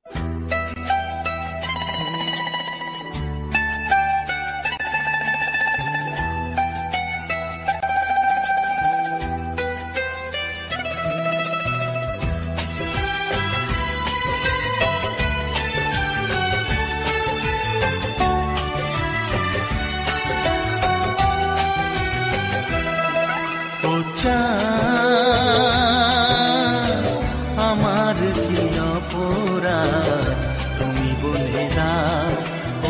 আমার কি অপরাধ তুমি বলে দাও, ও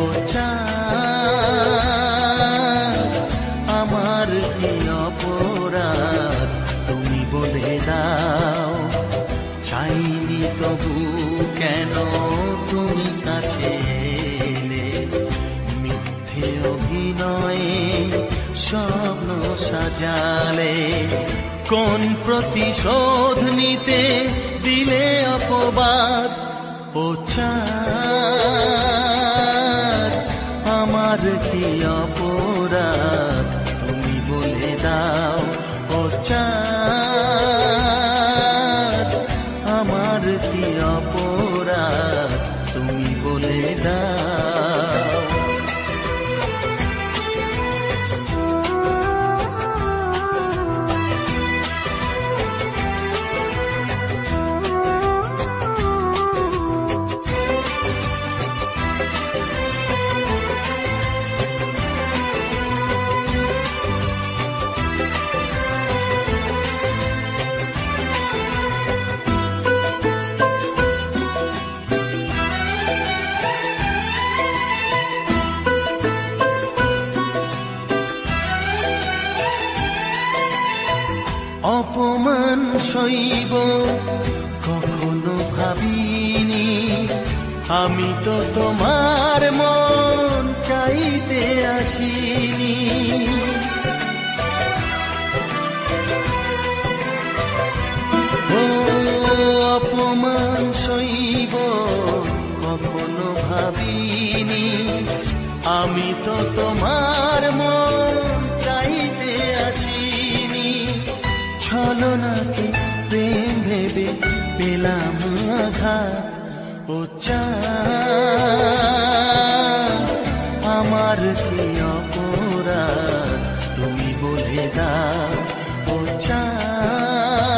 চাঁদ আমার কি অপরাধ তুমি বলে দাও। চাইনি তবু কেন তুমি কাছে এলে, মিথ্যে অভিনয়ে স্বপ্ন সাজালে। কোন প্রতিশোধ নিতে দিলে অপবাদ, ও চাঁদ আমার কি অপরাধ তুমি বলে দাও, ও চাঁদ আমার কি অপরাধ তুমি বলে দাও। অপমান সইব কখনো ভাবিনি, আমি তো তোমার মন চাইতে আসিনি। ও অপমান সইব কখনো ভাবিনি, আমি তো তোমার মন চাইতে আসিনি। ছলনাকে প্রেম ভেবে পেলাম আঘাত, ও চাঁদ আমার কি অপরাধ তুমি বলে দাও, ও চাঁদ।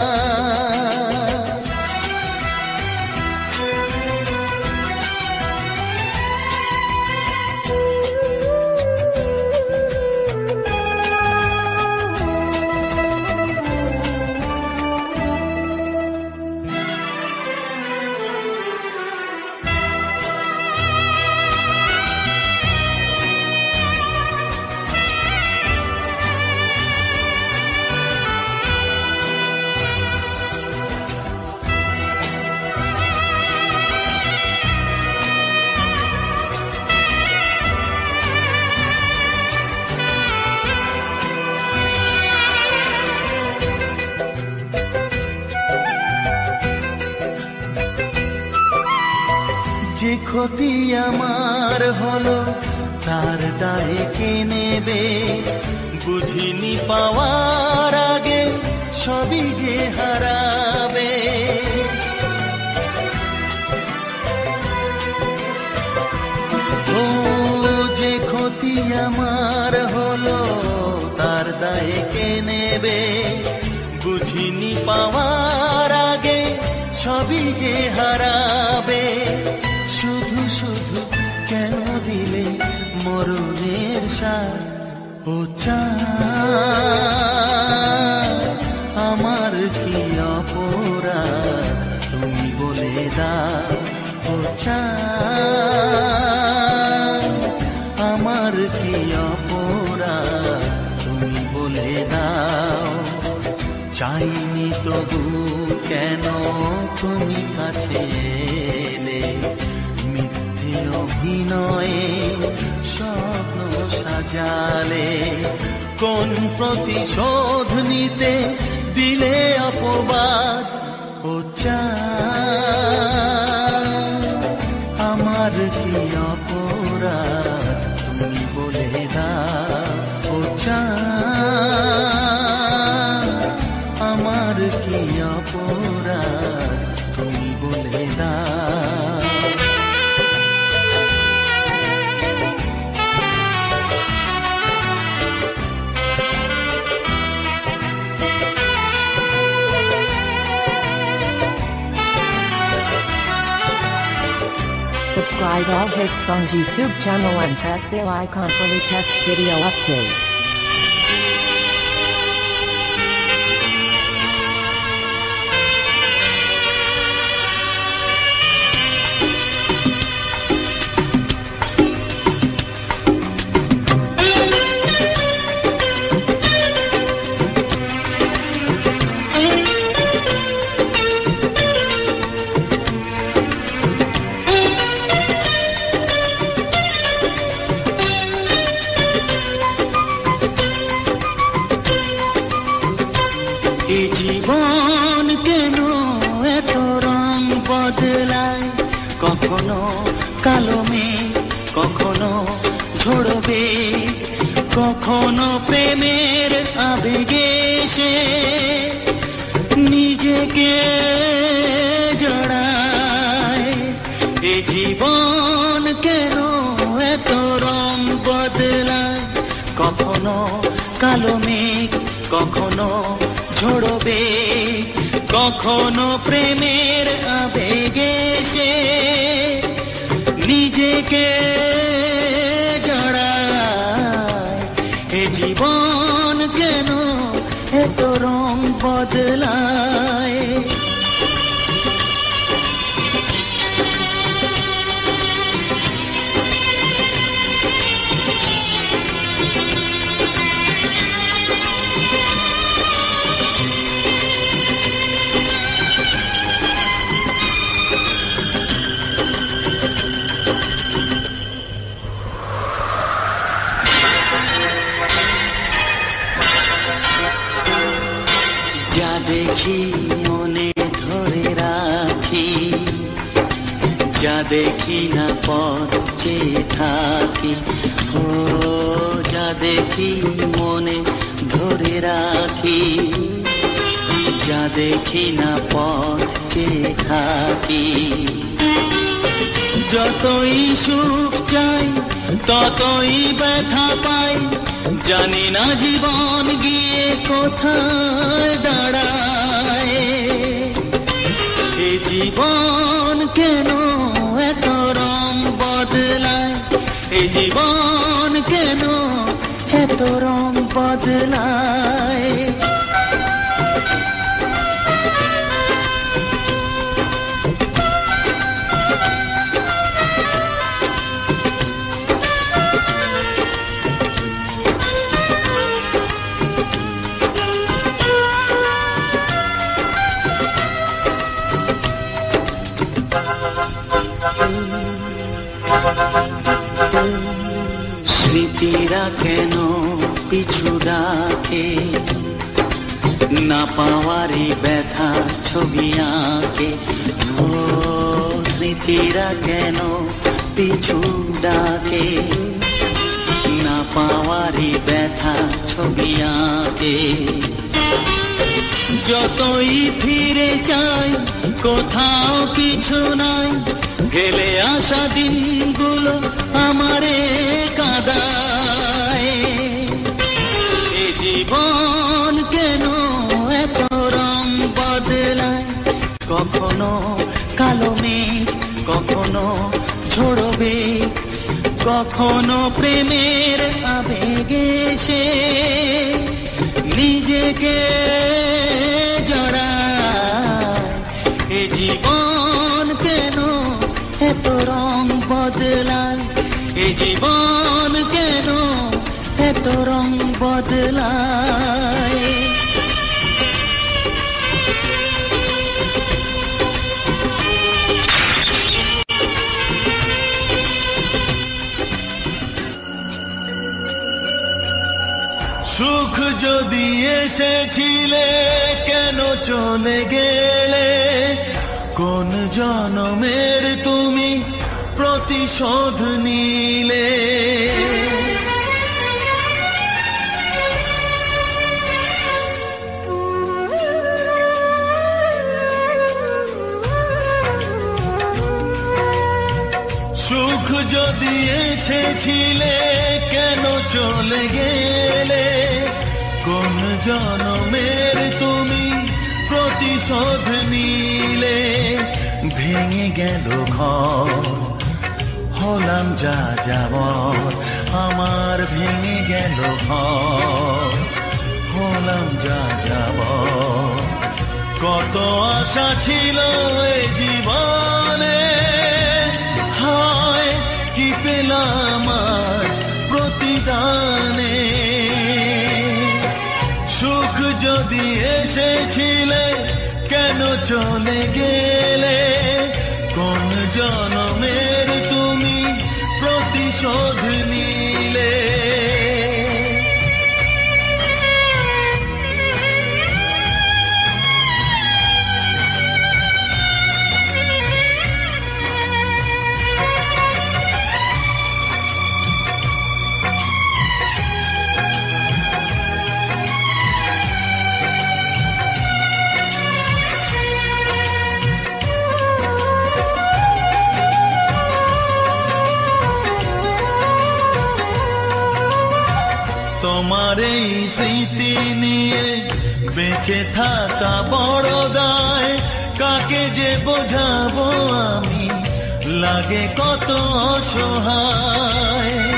যে ক্ষতি আমার হলো তার দায় কে নেবে, বুঝিনি পাওয়ার আগে সবই যে হারাবে। ও যে ক্ষতি আমার হলো তার দায় কে নেবে, বুঝিনি পাওয়ার আগে সবই যে হারাবে। শুধু শুধু কেন দিলে মরণের সাথ, ও চাঁদ আমার কি অপরাধ তুমি বলে দাও, ও চাঁদ আমার কি অপরাধ তুমি বলে দাও। চাইনি তবু কেন তুমি কাছে এলে, মিথ্যে অভিনয়ে স্বপ্ন সাজালে। কোন প্রতিশোধ নিতে দিলে অপবাদ, ও চাঁদ আমার কি অপরাধ তুমি বলে দাও, ও চাঁদ আমার কি অপরাধ তুমি বলে দাও। subscribe All Hits Songs YouTube channel and press the icon for latest video update. এই জীবন কেন এত রং বদলায়, কখনো কালো মেঘ, কখনো ঝরবে, কখনো প্রেমের আবেগে সে নিজেকে জড়ায়। এই জীবন কেন এত রং বদলায়, কখনো কালো মেঘ, কখনো ঝরবে, কখনো প্রেমের আবেগে সে নিজেকে জড়ায়। এ জীবন কেন এত রং বদলায়। যা দেখি মনে ধরে রাখি, যা দেখি না পথ চেয়ে থাকি, ও যা দেখি মনে ধরে রাখি, যা দেখি না পথ চেয়ে থাকি। যতই সুখ চাই ততই ব্যথা পাই, জানি না জীবন গিয়ে কোথায় দাঁড়ায়। এ জীবন কেন এত রং বদলায়, এ জীবন কেন এত রং বদলায়। স্মৃতিরা কেন পিছু ডাকে, না পাওয়ারই ব্যথা ছবি আঁকে, ও স্মৃতিরা কেন পিছু ডাকে, না পাওয়ারই ব্যথা ছবি আঁকে। যতই ফিরে যাই কোথাও কিছু নাই, গেলে আসা দিনগুলো আমারে কাঁদায়। এ জীবন কেন এত রং বদলায়, কখনো কালো মেঘ, কখনো ঝরবে, কখনো প্রেমের আবেগে সে নিজেকে জড়ায়। এ জীবন কেন এত রং বদলায়, এ জীবন কেন এত রং বদলায়। সুখ যদি এসেছিলে কেন চলে গেলে, কোন জনমের তুমি প্রতিশোধ নিলে। সুখ যদি এসেছিলে কেন চলে গেলে, কোন জনমের তুমি প্রতিশোধ নিলে। ভেঙে গেল ঘর হলাম যা যাবর, আমার ভেঙে গেল ঘর, হলাম যা যাবর। কত আশা ছিল এ জীবনে, হায় কি পেলাম আজ প্রতিদানে। সুখ যদি এসেছিলে কেন চলে গেলে, কোন জনমের তুমি প্রতিশোধ নিলে। তোমার এই স্মৃতি নিয়ে বেঁচে থাকা বড় দায়, কাকে যে বোঝাবো আমি, লাগে কত অসহায়।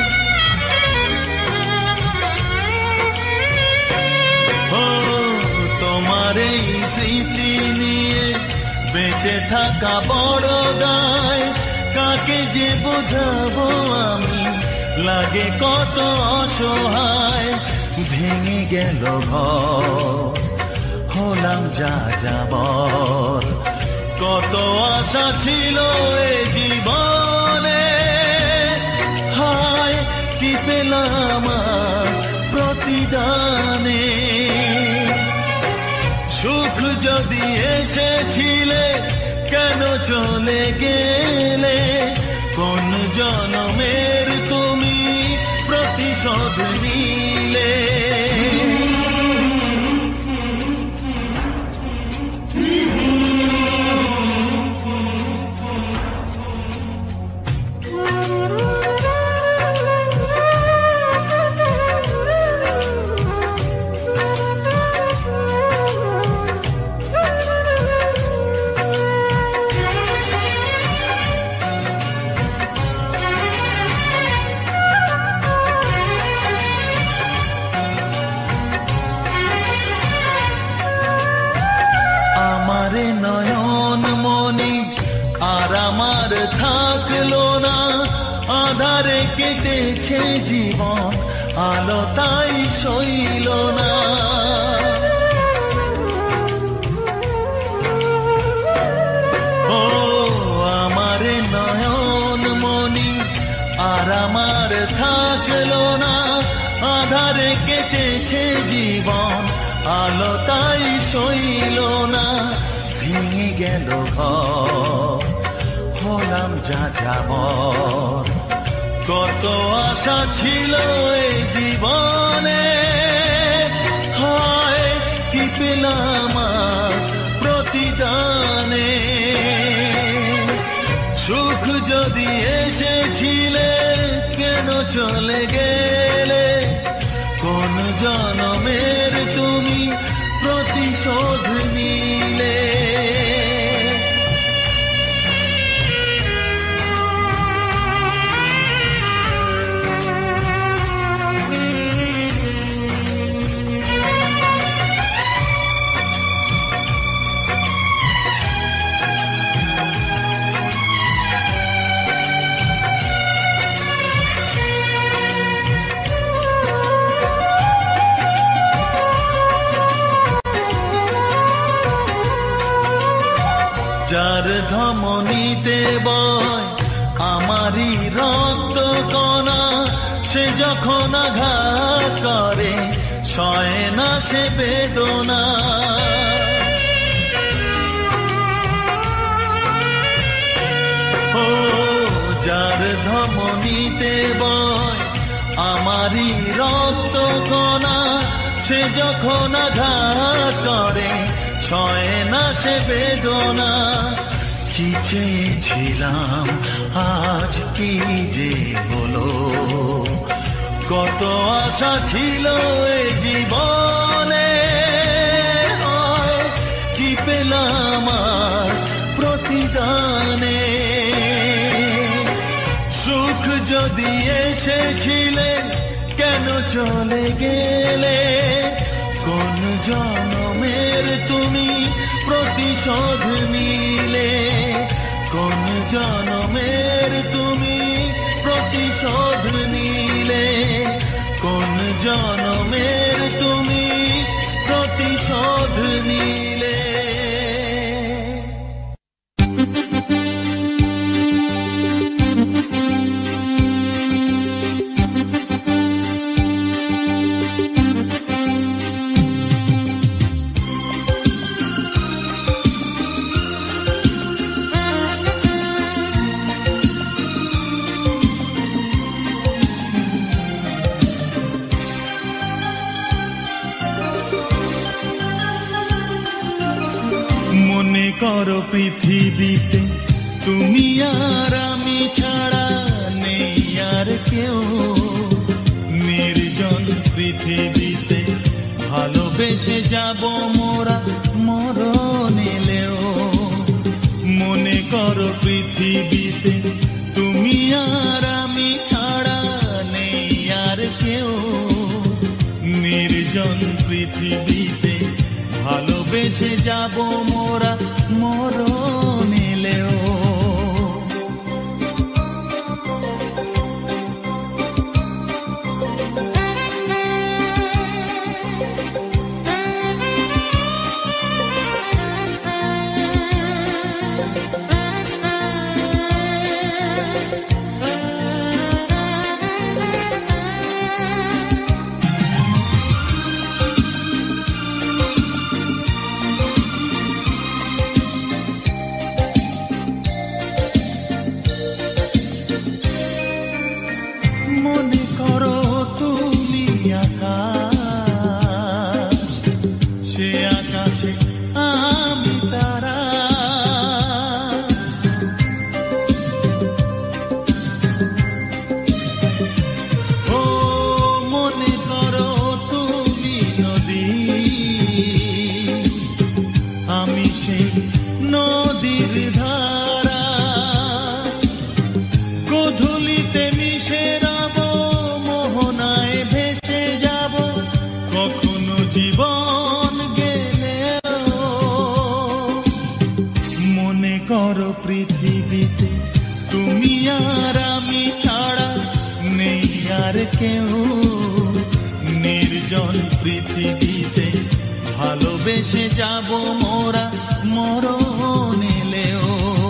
ও তোমার এই স্মৃতি নিয়ে বেঁচে থাকা বড় দায়, কাকে যে বোঝাবো আমি, লাগে কত অসহায়। ভেঙে গেল ঘর, হলাম যা যাবর। কত আশা ছিল এ জীবনে, হায় কি পেলাম প্রতিদানে। সুখ যদি এসেছিলে কেন চলে গেলে, কোন জনমের তুমি প্রতিশোধ নিলে। নয়ন মনি আর আমার থাকলো না, আধারে কেটেছে জীবন, আলো তাই সইল না। ও আমার নয়ন মনি আর আমার থাকলো না, আধারে কেটেছে জীবন, আলো তাই সইল না। ভেঙে গেল ঘর, হলাম যা যাবর। কত আশা ছিল এই জীবনে, হায় কি পেলাম প্রতিদানে। সুখ যদি এসেছিলে কেন চলে গেলে, কোন জনমের তুমি প্রতিশোধ নিলে। যার ধমনীতে বয় আমারই রক্ত কণা, সে যখন আঘাত করে সয় না সে বেদনা। ও যার ধমনীতে বয় আমারই রক্ত কণা, সে যখন আঘাত করে সয় না সে বেদনা। কি চেয়েছিলাম আজ কি যে হলো, কত আশা ছিল এ জীবনে, কি পেলাম প্রতিদানে। সুখ এসেছিলে কেন চলে গেলে, কোন জনমের তুমি প্রতিশোধ নিলে, কোন জনমের তুমি প্রতিশোধ নিলে, কোন জনমের তুমি প্রতিশোধ নিলে। মনে করো পৃথিবীতে তুমি আর আমি ছাড়া নেই আর কেউ, নির্জন পৃথিবীতে ভালোবেসে যাব মোরা মরণ এলেও। মনে করো পৃথিবীতে তুমি আর আমি ছাড়া নেই আর কেউ, নির্জন পৃথিবীতে ভালোবেসে যাব মোরা মরণ এলেও। মনে করো তুমি আকাশ, সে আকাশে আমি তারা, ও মনে করো তুমি নদী, আমি সেই নদীর ধারা, গোধূলিতে মিশে মোহনায় ভেসে যাব কখনো জীবন গেলেও। মনে করো পৃথিবীতে তুমি আর আমি ছাড়া নেই আর কেউ, নির্জন পৃথিবীতে ভালোবেসে যাব মোরা মরণ এলেও।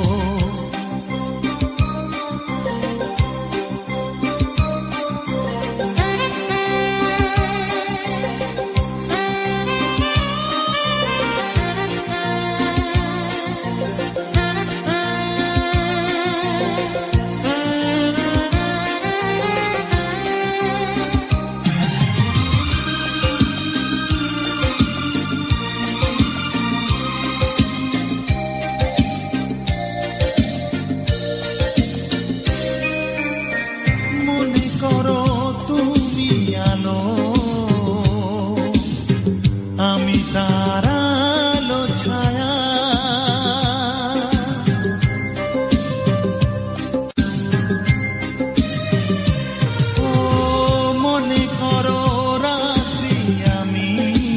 আমি তার আলো ছায়া, ও মনে করো রাত্রি আমি,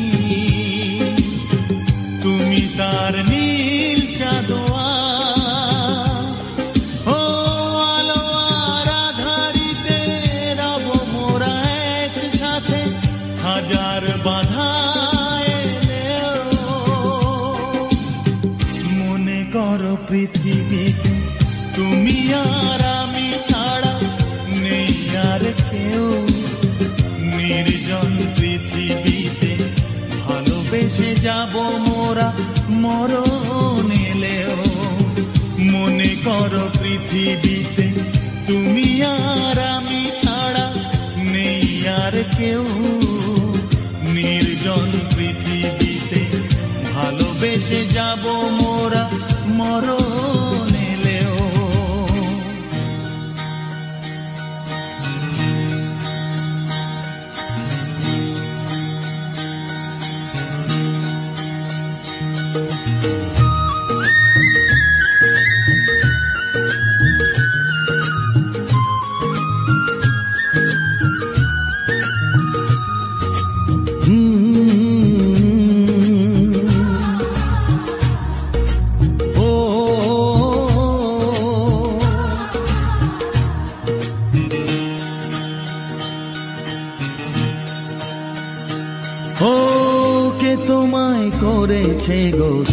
তুমি তার নীল চাঁদোয়া, ও আলো আর আধারিতে রব মোরা একসাথে হাজার বাধা। করো পৃথিবীতে তুমি আর আমি ছাড়া নেই আর কেউ, নির্জন পৃথিবীতে ভালোবেসে যাব মোরা মরণ এলেও। মনে করো পৃথিবীতে তুমি আর আমি ছাড়া নেই আর কেউ, নির্জন পৃথিবীতে ভালোবেসে যাব মোরা মরণ এলেও।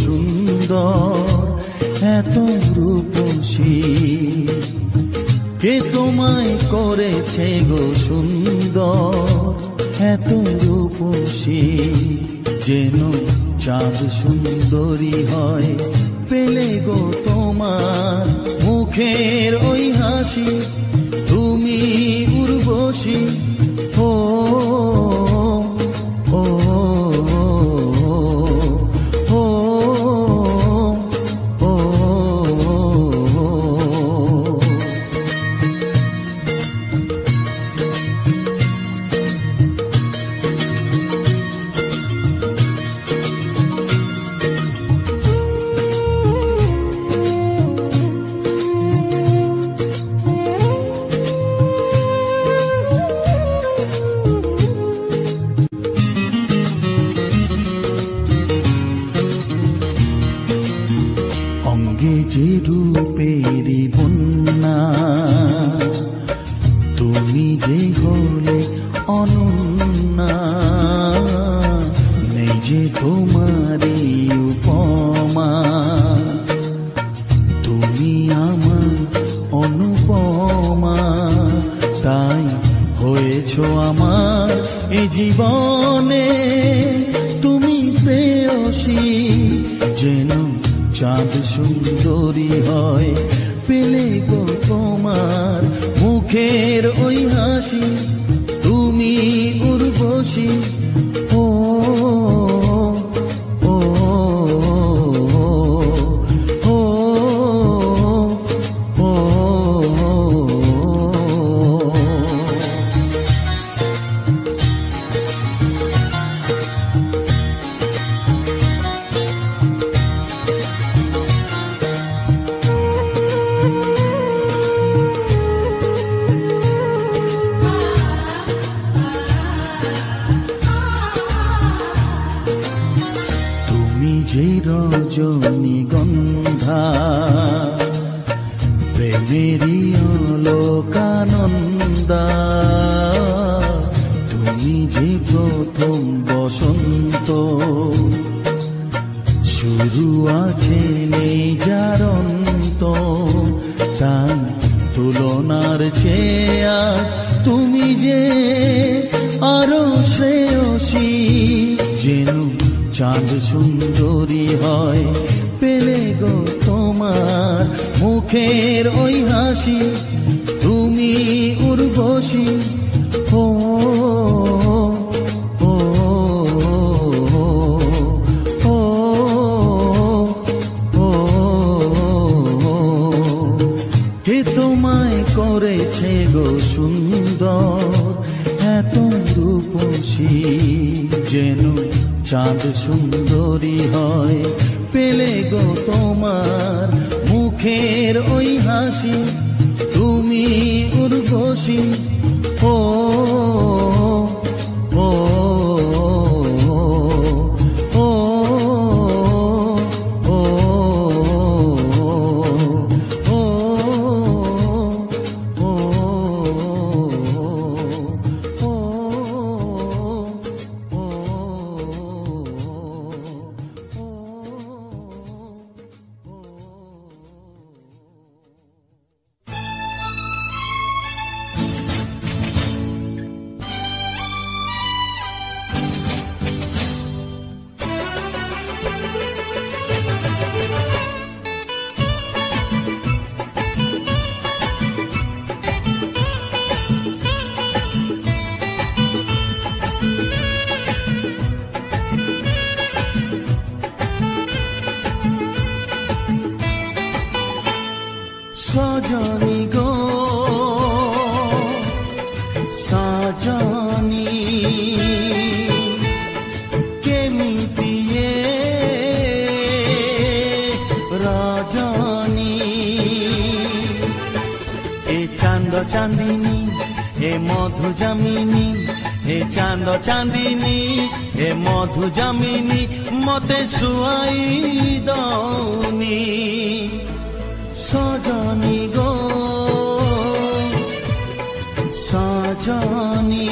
সুন্দর এত রূপসী, কে তোমায় করেছে গো সুন্দর এত রূপসী, যেন চাঁদ সুন্দরী হয় পেলে গো তোমার মুখের ওই হাসি, তুমি উর্বশী। ও ও ও ও অঙ্গে যে রূপেরি বন্যা, তুমি যে হলে অনন্যা, নেই যে তোমারই উপমা, তুমি আমার অনুপমা, তাই হয়েছ আমার এ জীবনে তুমি প্রেয়সী, যেন চাঁদ সুন্দরী হয় পেলে গো তোমার মুখের ওই হাসি, তুমি উর্বশী। ও ও ও ও যে রজনীগন্ধা প্রেমেরই অলোকানন্দা, তুমি যে প্রথম বসন্ত, শুরু আছে নেই যার অন্ত, তাই তুলনার চেয়ে তুমি যে আরো শ্রেয়সী, যেন চাঁদ সুন্দরী হয় পেলে গো তোমার মুখের ওই হাসি, তুমি উর্বশী। ও ও ও ও কে তোমায় করেছে গো সুন্দর এত রূপসী, যেন চাঁদ সুন্দরী হয় পেলে গো তোমার মুখের ওই হাসি, তুমি উর্বশী। ও ও ও ও সজনী গো সজনী কেমিতিয়ে রজনী, এ চাঁদ চাঁদিনী এ মধু জামিনী, হে চাঁদ চাঁদিনী হে মধু জামিনী, মতে শুয়াই দৌনি সজনী গো সজনী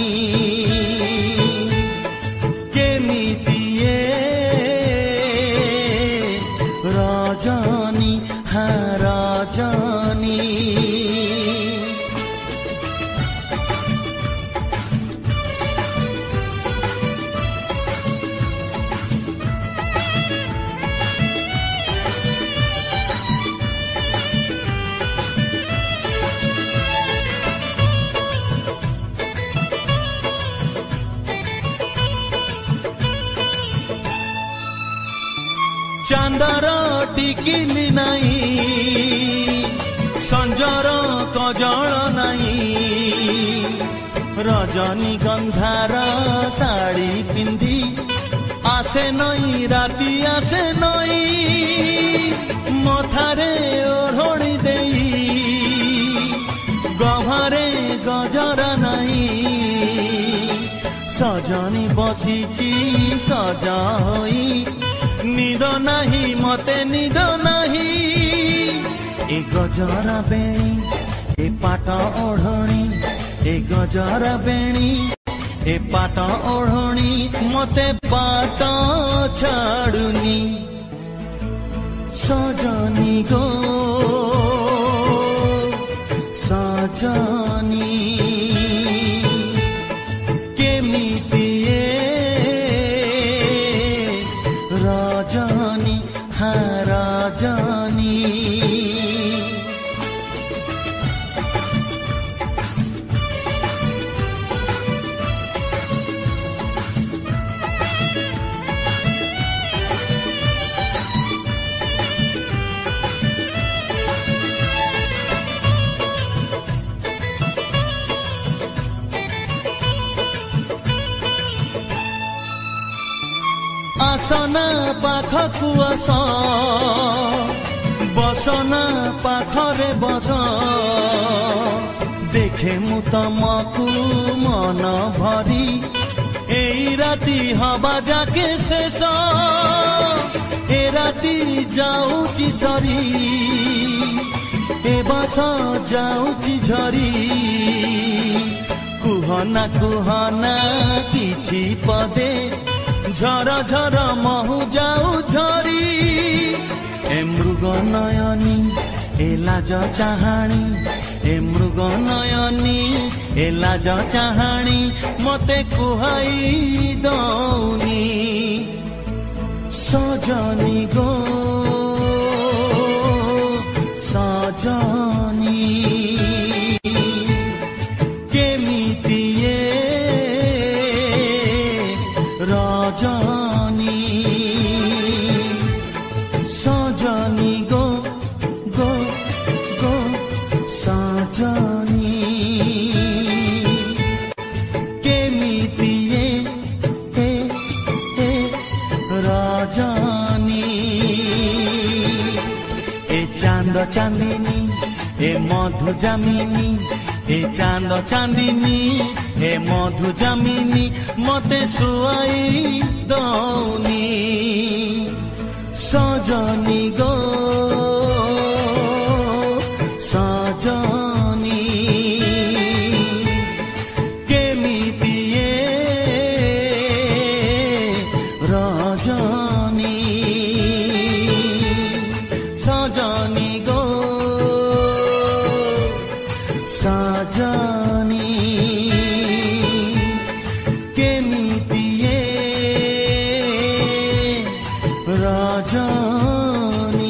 रजनी हाँ रजनी चांदर टिकिली नाई संजर कजल नाई रजनी गंधार साड़ी पिंधी आसे नई राती आसे नई मथारे ओढ़णी देई गभारे गजर नाई सजनी बसीची सजा होई निद नाही मते निद नाही ए गजर बेणी ए पाट ओढ़णी ए गजर बेणी ए पाट ओढ़णी मते पाट छाड़ुनी सजनी गो सजनी केमिति रजनी हाँ रजनी आसना पाखकु आस बसना पाखरे बस देखे मु तमकु मन भरी एई राती हवा जाके शेष ए राती जाऊची सरी ए बस जाऊची झरी कुहना कुहना किछि पदे झर झर महु जाऊ झरी ए मृग नयनी ए लाज चाहाणी ए मृग नयनी ए लाज चाहाणी मते कुहाई दौनी सजनी गो सजनी केमिति रजनी सजनी गो गो गो सजनी केमिति रजनी ए चांद चांदिनी ए मधु जामिनी ए चांद चांदिनी हे मधु जामिनी मते सुआई दौनी सजनी गो सजनी केमिति रजनी सजनी गो सजनी रजनी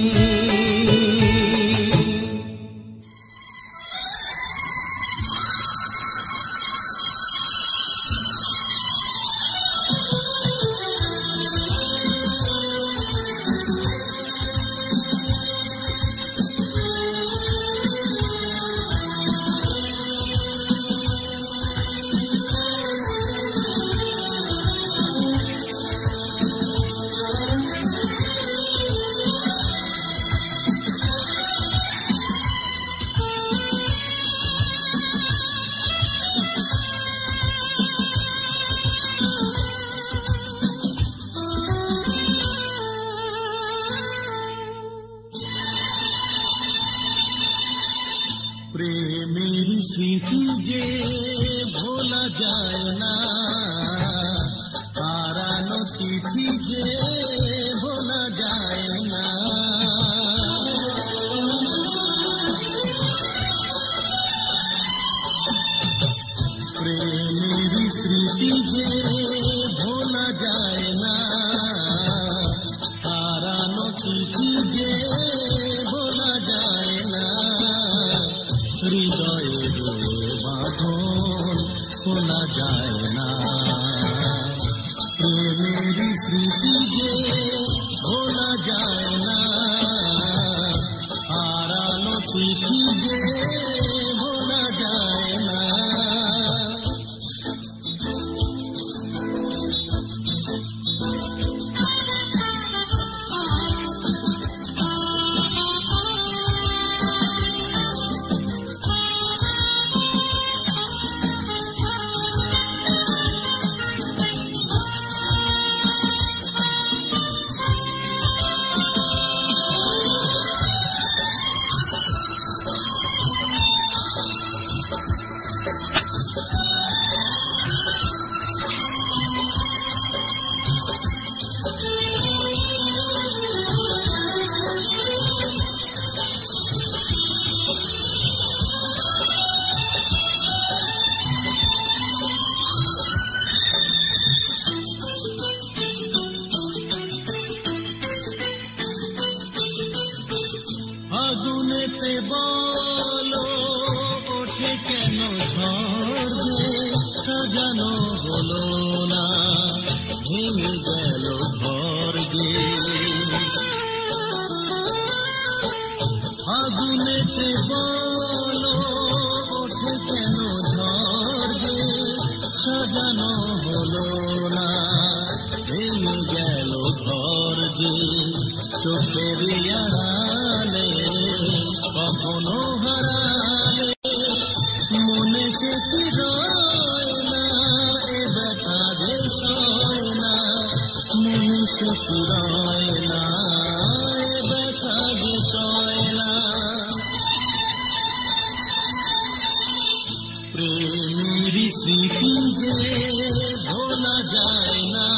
प्रेमेरी स्मृति जे भोला যায় না হারানো তিথি যে ভোলা যায় না ফাগুনেতে বলো ওঠে কেন ঝড় যে সাজানো হলো না, ভেঙে গেল ঘর যে। ফাগুনেতে বলো ওঠে কেন ঝড় যে সাজানো হলো না, ভেঙে গেল ঘর যে। চোখের আড়ালে কখনো হারালে মনে সে কি রয় না, এ ব্যথা যে সয় না, মনে সে কি রয় না, এ ব্যথা যে সয় না। প্রেমের স্মৃতি যে ভোলা যায় না,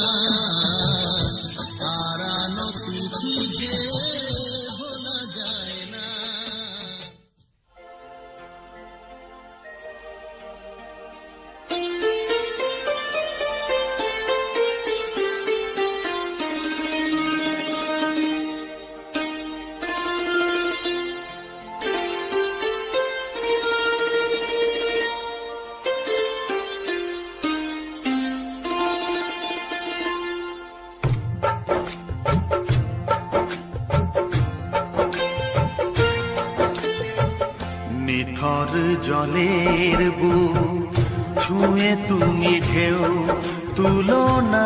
হারানো স্মৃতি যে ভোলা যায় না। নিথর জলের বুক ছুঁয়ে তুমি ঢেউ তুলো না,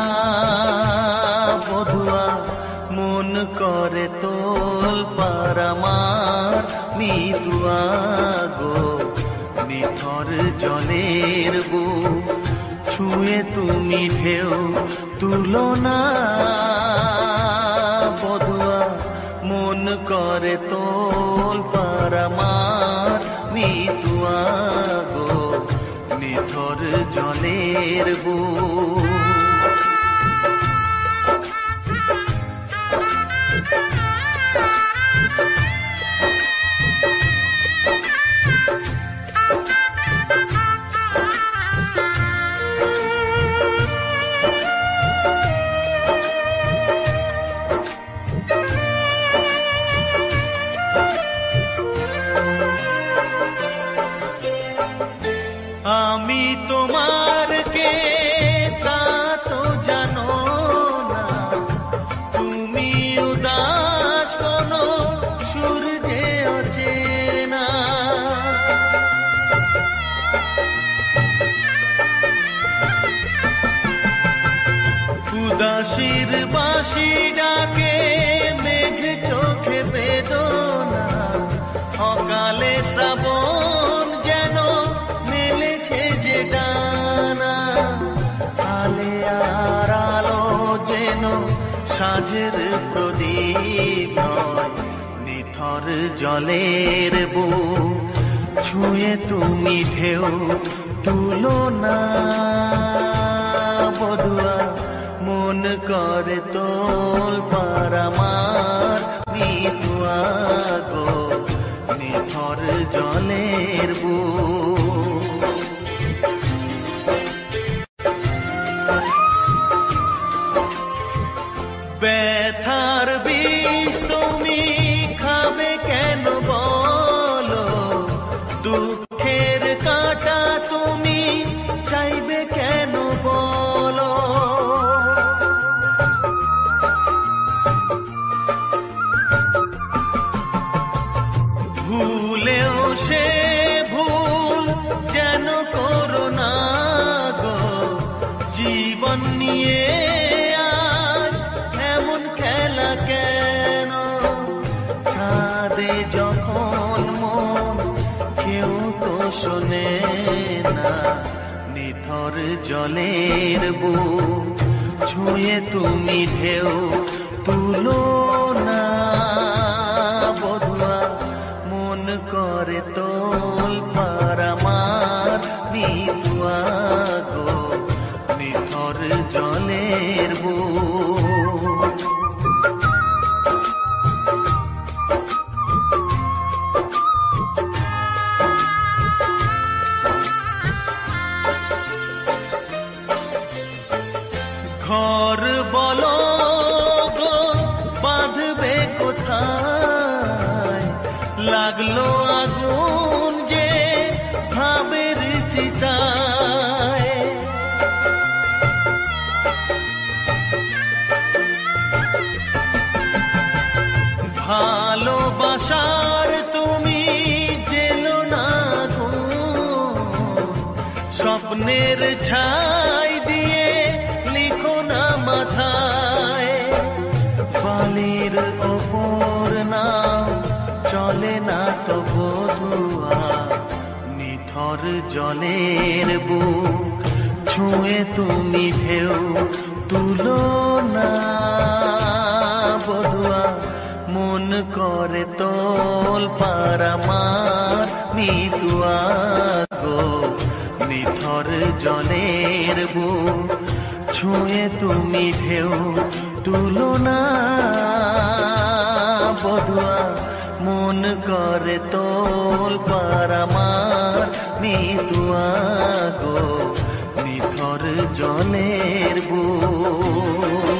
বধুয়া মন করে তোল পার আমার মিতুয়া গো। নিথর জলের বুক ছুঁয়ে তুমি ঢেউ তুলো না, বধুয়া মন করে তোল পার আমার মিতুয়া গো। নিথর জলের বুক আমি তোমার কে তা তো জানো না, তুমি উদাস কোনো সূর্যে অচেনা। উদাসীর বাঁশি ডাকে মেঘ চোখে বেদনা, অকালে শ্রাবণ যেন মেলেছে যে ডানা। আলে আর আলো যেন সাঁঝের প্রদীপ নয়, নিথর জলের বুক ছুঁয়ে তুমি ঢেউ তুলো না, বধুয়া মন করে তোল পার আমার মিতুয়া গো। নিথর জলের বুক ব্যথার বিষ তুমি খাবে কেন বলো, দুঃখের কাঁটা তুমি চাইবে কেন বলো। ভুলেও সে ভুল যেন করো না গো, জীবন নিয়ে আজ এমন খেলা কেন। কাঁদে যখন মন কেউ তো শোনে না, নিথর জলের বুক ছুঁয়ে তুমি ঢেউ তুলো না, বধুয়া মন করে তোল পার আমার মিতুয়া গো। নিথর জলের বুক ঘর বলো গো বাঁধবে কোথায়, লাগলো আগুন যে ভাবের চিতায়, ভালোবাসার তুমি জেলো না গো, স্বপ্নের ছাই দিয়ে লিখো না মাথায়, বালির ওপর নাও চলে না তো বধুয়া, নিথর জলের বুক ছুঁয়ে তুমি ঢেউ তুলো না বধুয়া, মন করে তোল পারামার মিতুয়া গো, নিথর জলের বুক ছুঁয়ে তুমি ঢেউ তুলো না বধুয়া, মন করে তোল পারামার মিতুয়া গো, নিথর জলের বুক।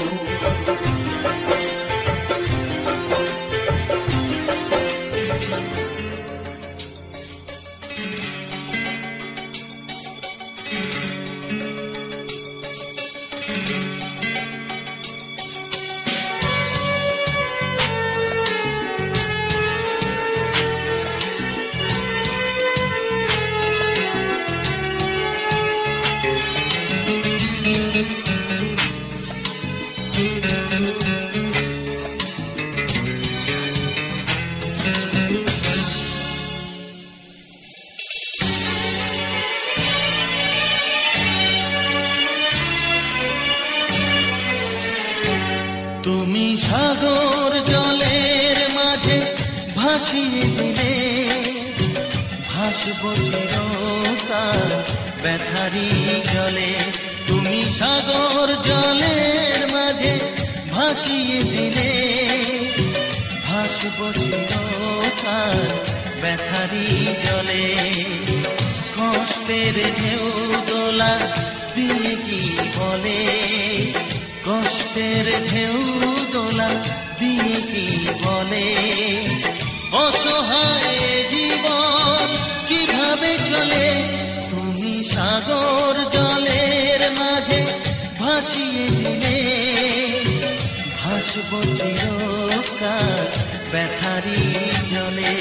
তুমি সাগর জলের মাঝে ভাসিয়ে দিলে, ভাসবো চিরকাল ব্যথারি জলে, তুমি সাগর জলের মাঝে ভাসিয়ে দিলে, ভাসবো চিরকাল ব্যথারি জলে, কষ্টের ঢেউ দোলা দিয়ে কি বলে, কষ্টের ঢেউ দোলা দিয়ে কি বলে, অসহায় জীবন কিভাবে চলে, তুমি সাগর জলের মাঝে ভাসিয়ে দিলে, ভাসবো চিরকাল ব্যথারি জলে।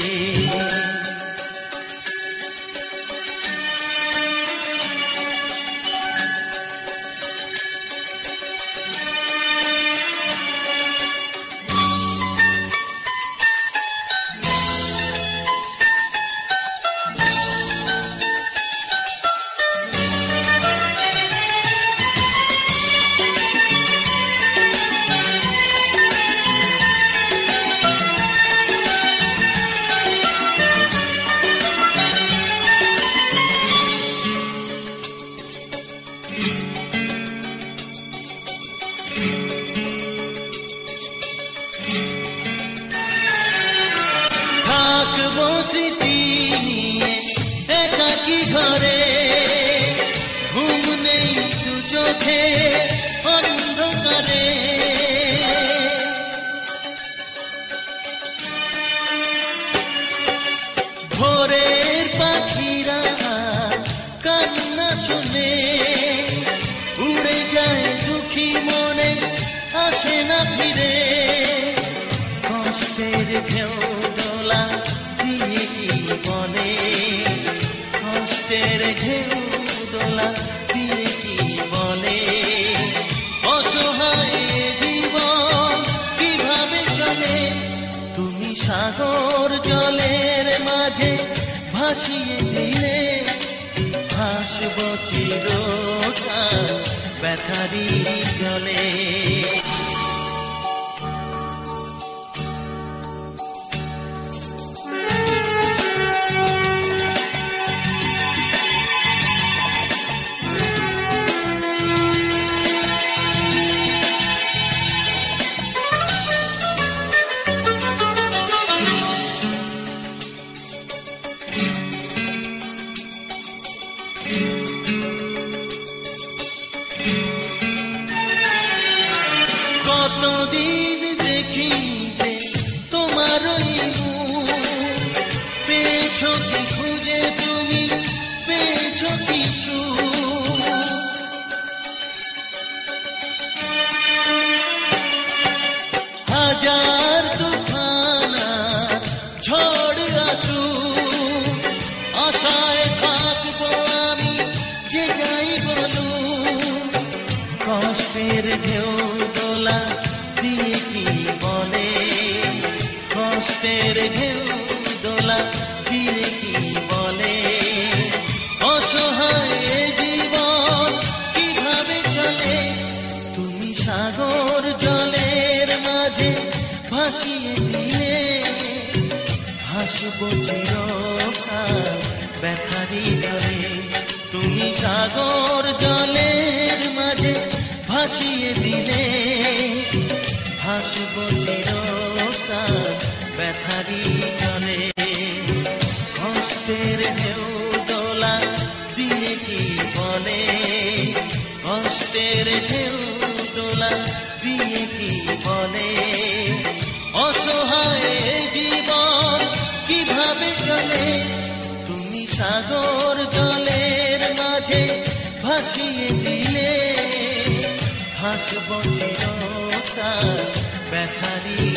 থাকবো স্মৃতি নিয়ে একাকী ঘরে, ঘুম নেই দু চোখে অন্ধকারে, ভোরের পাখিরা কান্না শুনে উড়ে যায় দুঃখী মনে আসে না ফিরে, কষ্টের ঢেউ দোলা দিয়ে কি বলে, কষ্টের ঢেউ দোলা দিয়ে কি বলে, অসহায় জীবন কিভাবে চলে, তুমি সাগর জলের মাঝে ভাসিয়ে দিলে, ভাসবো চিরকাল ব্যথারি জলে। কতদিন দেখি যে তোমার কষ্টের ঢেউ দোলা দিয়ে কি বলে অসহায় জীবন কিভাবে চলে তুমি সাগর জলের মাঝে ভাসিয়ে দিলে ভাসবো চিরকাল ব্যথারি জলে তুমি সাগর জলের মাঝে ভাসিয়ে দিলে ভাসবো চিরকাল ব্যথারি জলে কষ্টের ঢেউ দোলা দিয়ে কি বলে কষ্টের ঢেউ দোলা দিয়ে কি বলে অসহায় জীবন কিভাবে চলে তুমি সাগর জলের মাঝে ভাসিয়ে দিলে ভাসবো চিরকাল ব্যথারি